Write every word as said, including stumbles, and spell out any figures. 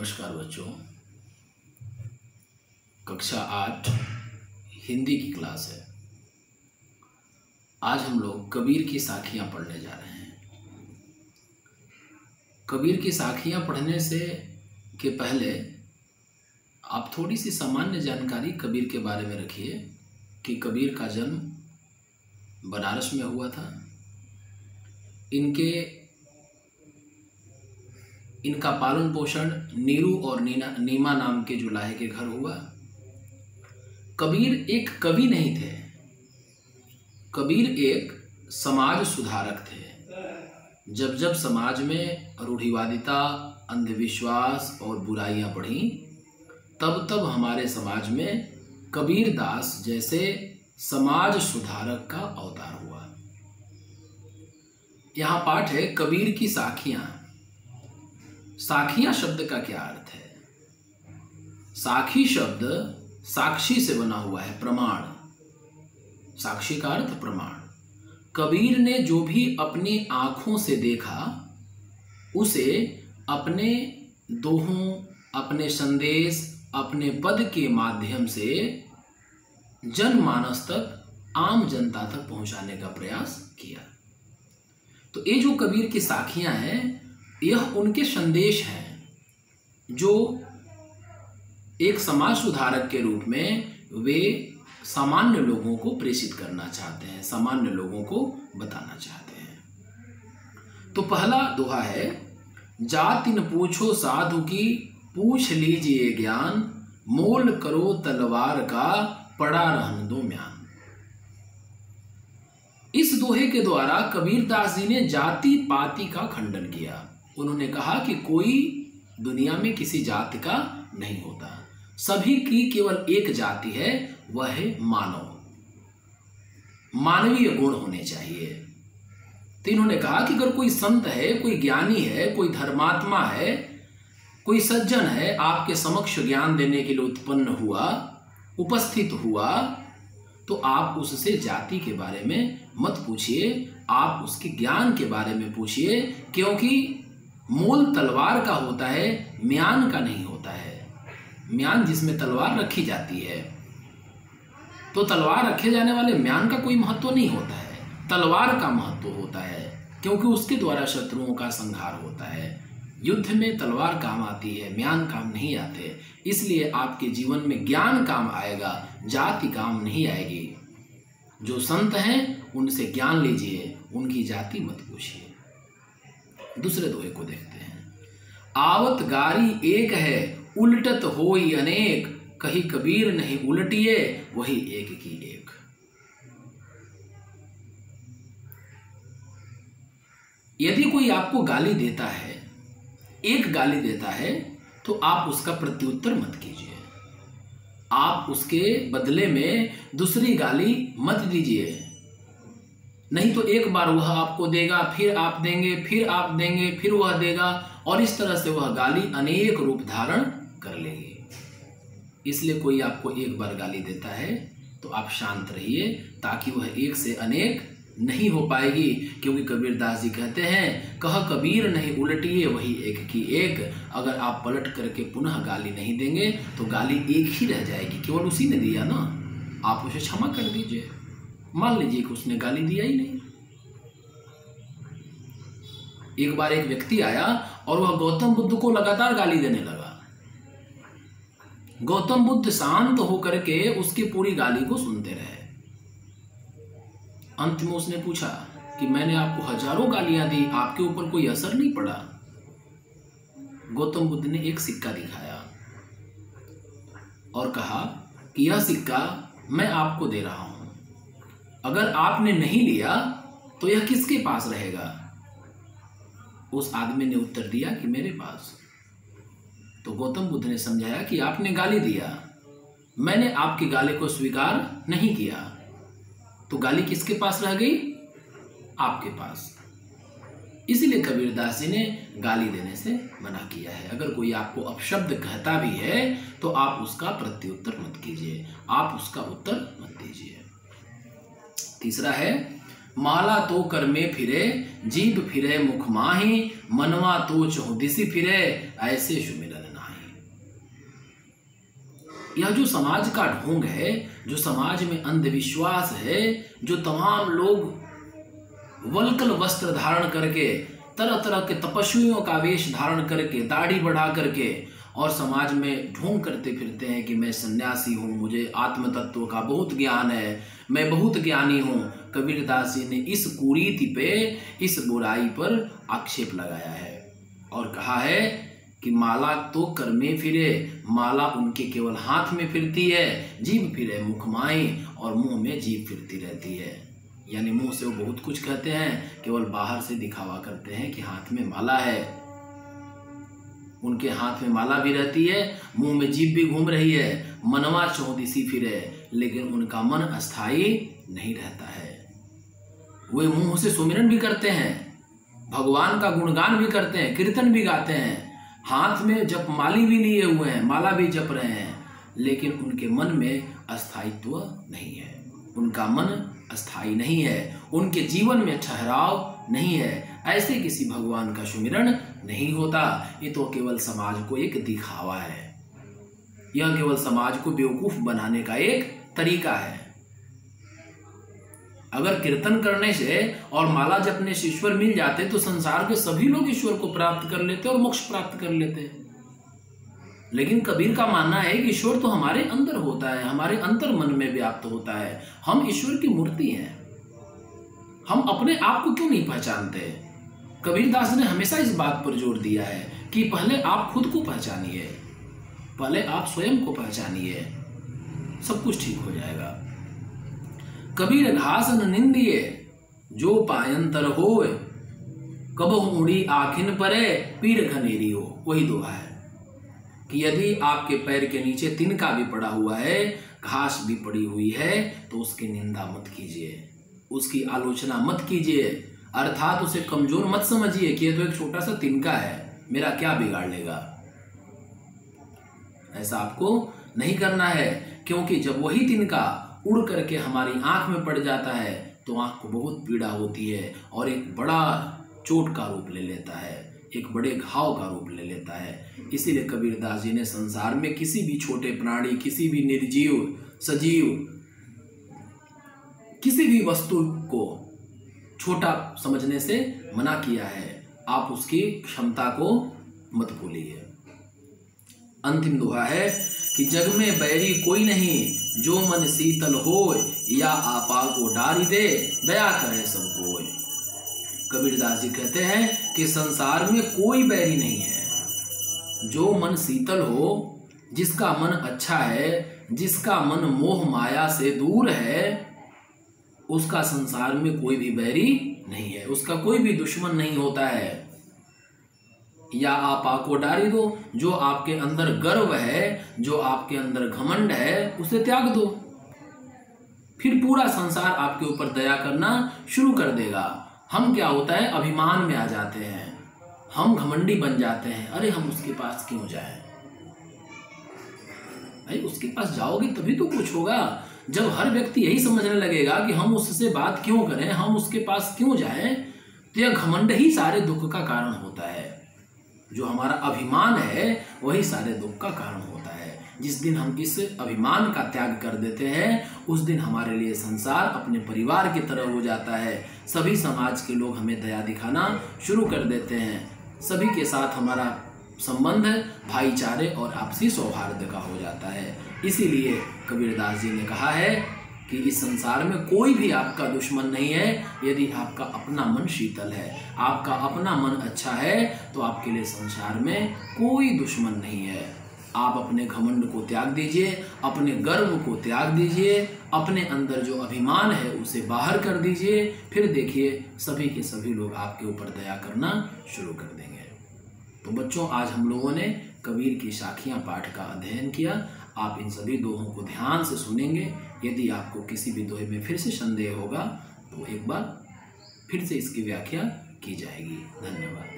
नमस्कार बच्चों, कक्षा आठ हिंदी की क्लास है। आज हम लोग कबीर की साखियां पढ़ने जा रहे हैं। कबीर की साखियां पढ़ने से के पहले आप थोड़ी सी सामान्य जानकारी कबीर के बारे में रखिए कि कबीर का जन्म बनारस में हुआ था। इनके इनका पालन पोषण नीरू और नीना नीमा नाम के जुलाहे के घर हुआ। कबीर एक कवि नहीं थे, कबीर एक समाज सुधारक थे। जब जब समाज में रूढ़िवादिता, अंधविश्वास और बुराइयां बढ़ी, तब तब हमारे समाज में कबीर दास जैसे समाज सुधारक का अवतार हुआ। यहाँ पाठ है कबीर की साखियां। साखियां शब्द का क्या अर्थ है? साखी शब्द साक्षी से बना हुआ है, प्रमाण। साक्षी का अर्थ प्रमाण। कबीर ने जो भी अपनी आंखों से देखा उसे अपने दोहों, अपने संदेश, अपने पद के माध्यम से जनमानस तक, आम जनता तक पहुंचाने का प्रयास किया। तो ये जो कबीर की साखियां हैं, यह उनके संदेश हैं जो एक समाज सुधारक के रूप में वे सामान्य लोगों को प्रेषित करना चाहते हैं, सामान्य लोगों को बताना चाहते हैं। तो पहला दोहा है, जाति न पूछो साधु की, पूछ लीजिए ज्ञान, मोल करो तलवार का, पड़ा रहन दो म्यान। इस दोहे के द्वारा कबीर दास जी ने जाति पाति का खंडन किया। उन्होंने कहा कि कोई दुनिया में किसी जाति का नहीं होता, सभी की केवल एक जाति है, वह है मानव। मानवीय गुण होने चाहिए। तो इन्होंने कहा कि अगर कोई संत है, कोई ज्ञानी है, कोई धर्मात्मा है, कोई सज्जन है, आपके समक्ष ज्ञान देने के लिए उत्पन्न हुआ, उपस्थित हुआ, तो आप उससे जाति के बारे में मत पूछिए, आप उसके ज्ञान के बारे में पूछिए, क्योंकि मोल तलवार का होता है, म्यान का नहीं होता है। म्यान जिसमें तलवार रखी जाती है, तो तलवार रखे जाने वाले म्यान का कोई महत्व नहीं होता है, तलवार का महत्व होता है, क्योंकि उसके द्वारा शत्रुओं का संहार होता है। युद्ध में तलवार काम आती है, म्यान काम नहीं आते। इसलिए आपके जीवन में ज्ञान काम आएगा, जाति काम नहीं आएगी। जो संत हैं उनसे ज्ञान लीजिए, उनकी जाति मत पूछिए। दूसरे दोहे को देखते हैं। आवत गारी एक है, उलटत होई अनेक, कही कबीर नहीं उलटिए, वही एक की एक। यदि कोई आपको गाली देता है, एक गाली देता है, तो आप उसका प्रत्युत्तर मत कीजिए। आप उसके बदले में दूसरी गाली मत दीजिए। नहीं तो एक बार वह आपको देगा, फिर आप देंगे, फिर आप देंगे, फिर वह देगा, और इस तरह से वह गाली अनेक रूप धारण कर लेगी। इसलिए कोई आपको एक बार गाली देता है तो आप शांत रहिए, ताकि वह एक से अनेक नहीं हो पाएगी। क्योंकि कबीर दास जी कहते हैं, कह कबीर नहीं उलटिए, वही एक की एक। अगर आप पलट करके पुनः गाली नहीं देंगे तो गाली एक ही रह जाएगी, केवल उसी ने दिया ना, आप उसे क्षमा कर दीजिए। मान लीजिए कि उसने गाली दिया ही नहीं। एक बार एक व्यक्ति आया और वह गौतम बुद्ध को लगातार गाली देने लगा। गौतम बुद्ध शांत होकर के उसकी पूरी गाली को सुनते रहे। अंत में उसने पूछा कि मैंने आपको हजारों गालियां दी, आपके ऊपर कोई असर नहीं पड़ा? गौतम बुद्ध ने एक सिक्का दिखाया और कहा कि यह सिक्का मैं आपको दे रहा हूं, अगर आपने नहीं लिया तो यह किसके पास रहेगा? उस आदमी ने उत्तर दिया कि मेरे पास। तो गौतम बुद्ध ने समझाया कि आपने गाली दिया, मैंने आपकी गाली को स्वीकार नहीं किया, तो गाली किसके पास रह गई? आपके पास। इसीलिए कबीर दास जी ने गाली देने से मना किया है। अगर कोई आपको अपशब्द कहता भी है तो आप उसका प्रत्युत्तर मत कीजिए, आप उसका उत्तर मत दीजिए। तीसरा है, माला तो कर में फिरे, जीभ फिरे मुख माही, मनवा तो चहुदिसी फिरे, ऐसे सुमिरन नाही। यह जो समाज का ढोंग है, जो समाज में अंधविश्वास है, जो तमाम लोग वल्कल वस्त्र धारण करके, तरह तरह के तपस्वियों का वेश धारण करके, दाढ़ी बढ़ा करके और समाज में ढोंग करते फिरते हैं कि मैं सन्यासी हूँ, मुझे आत्म तत्व का बहुत ज्ञान है, मैं बहुत ज्ञानी हूँ। कबीरदास जी ने इस कुरीति पे, इस बुराई पर आक्षेप लगाया है और कहा है कि माला तो कर में फिरे, माला उनके केवल हाथ में फिरती है, जीभ फिरे मुख माई, और मुंह में जीभ फिरती रहती है। यानी मुंह से वो बहुत कुछ कहते हैं, केवल बाहर से दिखावा करते हैं कि हाथ में माला है। उनके हाथ में माला भी रहती है, मुंह में जीभ भी घूम रही है, मनवा चौदिसी फिरे, लेकिन उनका मन अस्थाई नहीं रहता है। वे मुंह से सुमिरन भी करते हैं, भगवान का गुणगान भी करते हैं, कीर्तन भी गाते हैं, हाथ में जप माली भी लिए हुए हैं, माला भी जप रहे हैं, लेकिन उनके मन में अस्थायित्व नहीं है, उनका मन अस्थाई नहीं है, उनके जीवन में ठहराव नहीं है। ऐसे किसी भगवान का सुमिरन नहीं होता। ये तो केवल समाज को एक दिखावा है, यह केवल समाज को बेवकूफ बनाने का एक तरीका है। अगर कीर्तन करने से और माला जपने से ईश्वर मिल जाते तो संसार के सभी लोग ईश्वर को प्राप्त कर लेते और मोक्ष प्राप्त कर लेते। लेकिन कबीर का मानना है कि ईश्वर तो हमारे अंदर होता है, हमारे अंतर मन में व्याप्त होता है। हम ईश्वर की मूर्ति हैं, हम अपने आप को क्यों नहीं पहचानते? कबीरदास ने हमेशा इस बात पर जोर दिया है कि पहले आप खुद को पहचानिए, पहले आप स्वयं को पहचानिए, सब कुछ ठीक हो जाएगा। कबीर घास न निंदिए, जो पायंतर होए, कबहु उड़ी आखिन परे, पीर घनेरी हो। वही दोहा है कि यदि आपके पैर के नीचे तिनका भी पड़ा हुआ है, घास भी पड़ी हुई है, तो उसकी निंदा मत कीजिए, उसकी आलोचना मत कीजिए, अर्थात उसे कमजोर मत समझिए कि ये तो एक छोटा सा तिनका है, मेरा क्या बिगाड़ लेगा। ऐसा आपको नहीं करना है, क्योंकि जब वही तिनका उड़ करके हमारी आंख में पड़ जाता है तो आंख को बहुत पीड़ा होती है और एक बड़ा चोट का रूप ले लेता है, एक बड़े घाव का रूप ले लेता है। इसीलिए कबीरदास जी ने संसार में किसी भी छोटे प्राणी, किसी भी निर्जीव, सजीव, किसी भी वस्तु को छोटा समझने से मना किया है। आप उसकी क्षमता को मत भूलिए। अंतिम दोहा है कि जग में बैरी कोई नहीं, जो मन शीतल होय, या आपा को डारी दे, दया करे सब कोय। कबीरदास जी कहते हैं कि संसार में कोई बैरी नहीं है। जो मन शीतल हो, जिसका मन अच्छा है, जिसका मन मोह माया से दूर है, उसका संसार में कोई भी बैरी नहीं है, उसका कोई भी दुश्मन नहीं होता है। या आप आको डारी दो, जो आपके अंदर गर्व है, जो आपके अंदर घमंड है, उसे त्याग दो, फिर पूरा संसार आपके ऊपर दया करना शुरू कर देगा। हम क्या होता है, अभिमान में आ जाते हैं, हम घमंडी बन जाते हैं। अरे हम उसके पास क्यों जाएं? भाई उसके पास जाओगे तभी तो कुछ होगा। जब हर व्यक्ति यही समझने लगेगा कि हम उससे बात क्यों करें, हम उसके पास क्यों जाएं, तो यह घमंड ही सारे दुख का कारण होता है। जो हमारा अभिमान है वही सारे दुख का कारण होता है। जिस दिन हम इस अभिमान का त्याग कर देते हैं, उस दिन हमारे लिए संसार अपने परिवार की तरह हो जाता है। सभी समाज के लोग हमें दया दिखाना शुरू कर देते हैं, सभी के साथ हमारा संबंध भाईचारे और आपसी सौहार्द का हो जाता है। इसीलिए कबीरदास जी ने कहा है कि इस संसार में कोई भी आपका दुश्मन नहीं है। यदि आपका अपना मन शीतल है, आपका अपना मन अच्छा है, तो आपके लिए संसार में कोई दुश्मन नहीं है। आप अपने घमंड को त्याग दीजिए, अपने गर्व को त्याग दीजिए, अपने अंदर जो अभिमान है उसे बाहर कर दीजिए। फिर देखिए सभी के सभी लोग आपके ऊपर दया करना शुरू कर देंगे। तो बच्चों, आज हम लोगों ने कबीर की साखियाँ पाठ का अध्ययन किया। आप इन सभी दोहों को ध्यान से सुनेंगे। यदि आपको किसी भी दोहे में फिर से संदेह होगा तो एक बार फिर से इसकी व्याख्या की जाएगी। धन्यवाद।